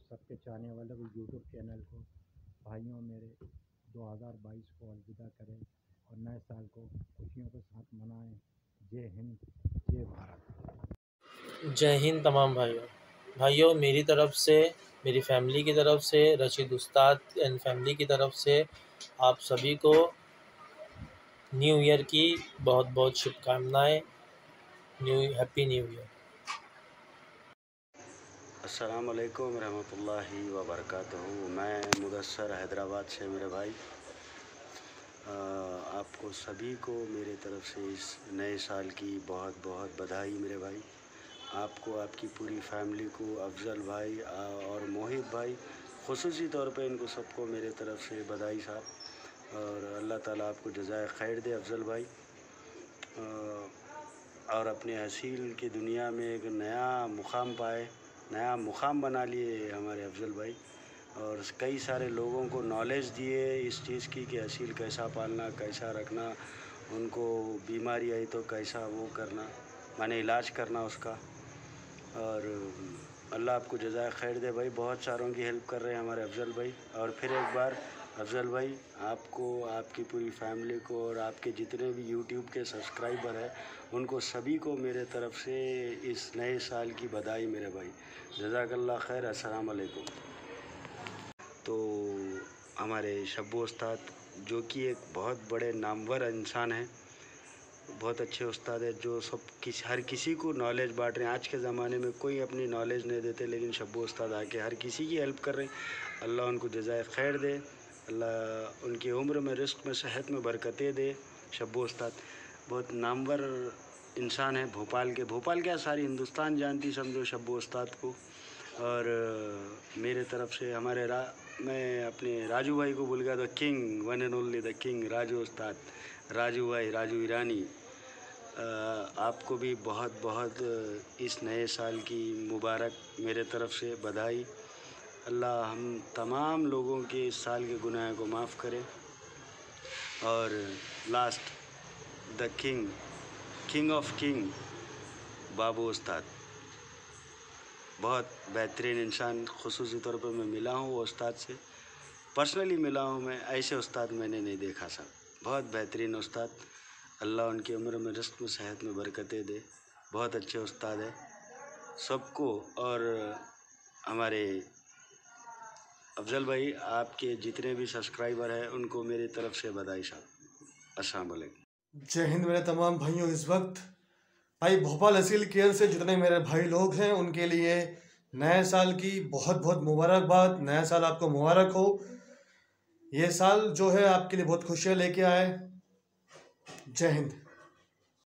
सबके चाहने वाले को यूट्यूब चैनल को भाइयों मेरे 2022 को अलविदा करें और नए साल को खुशियों के साथ मनाएं। जय हिंद, जय भारत। जय हिंद तमाम भाइयों मेरी तरफ से, मेरी फैमिली की तरफ से, रशीद उस्ताद एंड फैमिली की तरफ से आप सभी को न्यू ईयर की बहुत बहुत शुभकामनाएं। Happy new year. अस्सलाम वालेकुम रहमतुल्लाहि व बरकातहू। मैं मुदस्सर हैदराबाद से मेरे भाई, आपको सभी को मेरे तरफ से इस नए साल की बहुत बहुत बधाई मेरे भाई। आपको, आपकी पूरी फैमिली को, अफजल भाई और मोहित भाई, ख़ुसूसी तौर पे इनको सबको मेरे तरफ से बधाई साहब। और अल्लाह ताला आपको जज़ाए खैर दे अफजल भाई, और अपने हसील की दुनिया में एक नया मुकाम पाए, नया मुकाम बना लिए हमारे अफजल भाई। और कई सारे लोगों को नॉलेज दिए इस चीज़ की कि हसील कैसा पालना, कैसा रखना, उनको बीमारी आई तो कैसा वो करना, माने इलाज करना उसका। और अल्लाह आपको जज़ाए खैर दे भाई। बहुत सारों की हेल्प कर रहे हैं हमारे अफजल भाई। और फिर एक बार अफजल भाई, आपको, आपकी पूरी फैमिली को और आपके जितने भी यूट्यूब के सब्सक्राइबर हैं उनको सभी को मेरे तरफ से इस नए साल की बधाई मेरे भाई। जज़ाकल्लाह खैर। अस्सलाम वालेकुम। तो हमारे शब्बू उस्ताद, जो कि एक बहुत बड़े नामवर इंसान हैं, बहुत अच्छे उस्ताद है, जो हर किसी को नॉलेज बांट रहे हैं। आज के ज़माने में कोई अपनी नॉलेज नहीं देते, लेकिन शब्बू उस्ताद आके हर किसी की हेल्प कर रहे हैं। अल्लाह उनको जज़ाए खैर दे, अल्लाह उनकी उम्र में, रिस्क में, सेहत में बरकतें दे। शब्बू उस्ताद बहुत नामवर इंसान है भोपाल क्या सारी हिंदुस्तान जानती समझो शब्बू उस्ताद को। और मेरे तरफ से मैं अपने राजू भाई को भूल गया, the king, one and only the king, Raju उस्ताद, राजू भाई, राजू ईरानी। आपको भी बहुत बहुत इस नए साल की मुबारक मेरे तरफ से बधाई। अल्लाह हम तमाम लोगों के इस साल के गुनाह को माफ़ करे। और last, the king of king, Babu उस्ताद, बहुत बेहतरीन इंसान। ख़ुसूसी तौर पर मैं मिला हूँ वो उस्ताद से, पर्सनली मिला हूँ मैं, ऐसे उस्ताद मैंने नहीं देखा सब। बहुत बेहतरीन उस्ताद, अल्लाह उनकी उम्र में, रिस्क में, सेहत में बरकतें दे। बहुत अच्छे उस्ताद है सबको। और हमारे अफजल भाई, आपके जितने भी सब्सक्राइबर हैं उनको मेरी तरफ से बधाई साहब। अस्सलाम वालेकुम। जय हिंद मेरे तमाम भाइयों। इस वक्त भाई भोपाल हसील केयर से जितने मेरे भाई लोग हैं उनके लिए नए साल की बहुत बहुत मुबारकबाद। नया साल आपको मुबारक हो। ये साल जो है आपके लिए बहुत खुशियाँ लेके आए। जय हिंद।